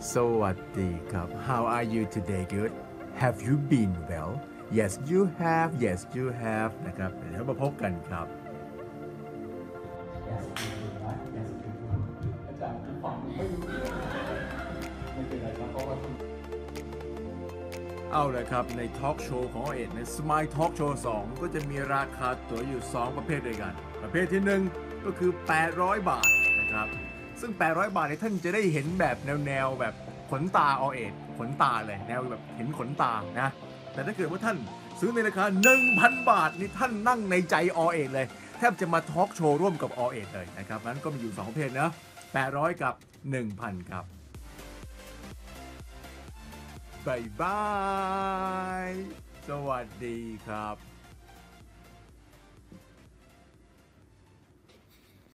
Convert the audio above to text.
สวัสดีครับ How are you today? Good. Have you been well? Yes, you have. Yes, you have. นะครับเดี๋ยวมาพบกันครับ Yes นะ Yes อาจารย์ที่ฟังไม่รู้เรื่องไม่เป็นไรแล้วเพราะว่าเอาละครับในทอล์กโชว์ของเอ็ดใน Smile Talk Show 2 ก็จะมีราคาตั๋วอยู่ 2 ประเภทด้วยกัน ประเภทที่ 1 ก็คือ 800 บาทนะครับซึ่ง 800 บาทเนี่ยท่านจะได้เห็นแบบแนวแบบขนตาอเอ็ดขนตาเลยแนวแบบเห็นขนตานะแต่ถ้าเกิดว่าท่านซื้อในราคา 1,000 บาทนี่ท่านนั่งในใจอเอ็ดเลยแทบจะมาทอล์กโชว์ร่วมกับอเอ็ดเลยนะครับนั้นก็มีอยู่ 2 ประเภทนะ800 กับ 1,000 ครับบายบาย สวัสดีครับ